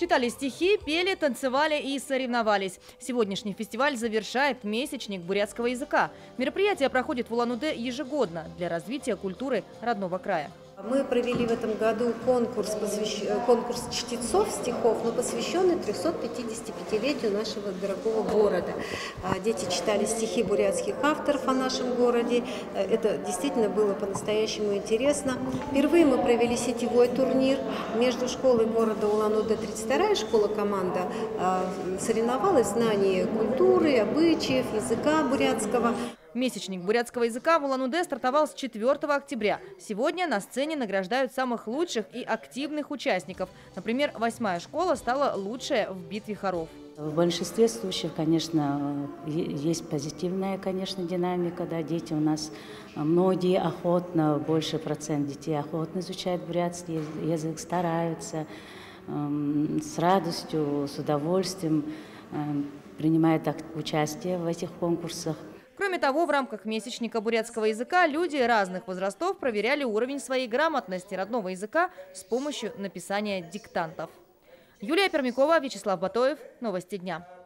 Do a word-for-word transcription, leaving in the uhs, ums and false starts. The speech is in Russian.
Читали стихи, пели, танцевали и соревновались. Сегодняшний фестиваль завершает месячник бурятского языка. Мероприятие проходит в Улан-Удэ ежегодно для развития культуры родного края. Мы провели в этом году конкурс, посвящ... конкурс чтецов стихов, но посвященный трёхсот пятидесятипятилетию нашего дорогого города. Дети читали стихи бурятских авторов о нашем городе. Это действительно было по-настоящему интересно. Впервые мы провели сетевой турнир между школой города Улан-Удэ. тридцать вторая школа-команда соревновалась в знании культуры, обычаев, языка бурятского. Месячник бурятского языка в Улан-Удэ стартовал с четвёртого октября. Сегодня на сцене награждают самых лучших и активных участников. Например, восьмая школа стала лучшей в битве хоров. В большинстве случаев, конечно, есть позитивная, конечно, динамика. Да, дети у нас, многие охотно, больше процент детей охотно изучают бурятский язык, стараются, с радостью, с удовольствием принимают участие в этих конкурсах. Кроме того, в рамках месячника бурятского языка люди разных возрастов проверяли уровень своей грамотности родного языка с помощью написания диктантов. Юлия Пермякова, Вячеслав Батоев. Новости дня.